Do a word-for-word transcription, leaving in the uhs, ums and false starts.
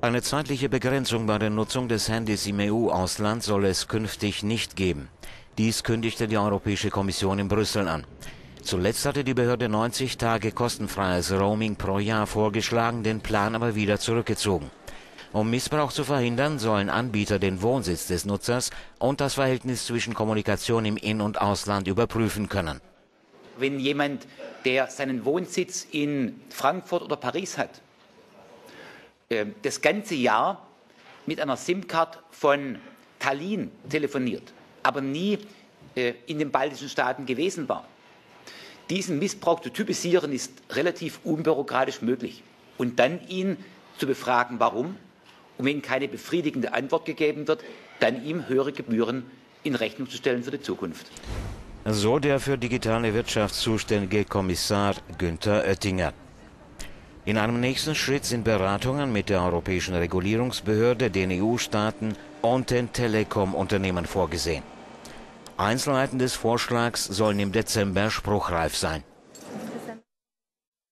Eine zeitliche Begrenzung bei der Nutzung des Handys im E U-Ausland soll es künftig nicht geben. Dies kündigte die Europäische Kommission in Brüssel an. Zuletzt hatte die Behörde neunzig Tage kostenfreies Roaming pro Jahr vorgeschlagen, den Plan aber wieder zurückgezogen. Um Missbrauch zu verhindern, sollen Anbieter den Wohnsitz des Nutzers und das Verhältnis zwischen Kommunikation im In- und Ausland überprüfen können. Wenn jemand, der seinen Wohnsitz in Frankfurt oder Paris hat, das ganze Jahr mit einer SIM-Card von Tallinn telefoniert, aber nie in den baltischen Staaten gewesen war. Diesen Missbrauch zu typisieren ist relativ unbürokratisch möglich. Und dann ihn zu befragen, warum, und wenn keine befriedigende Antwort gegeben wird, dann ihm höhere Gebühren in Rechnung zu stellen für die Zukunft. So der für digitale Wirtschaft zuständige Kommissar Günther Oettinger. In einem nächsten Schritt sind Beratungen mit der Europäischen Regulierungsbehörde, den E U-Staaten und den Telekom-Unternehmen vorgesehen. Einzelheiten des Vorschlags sollen im Dezember spruchreif sein.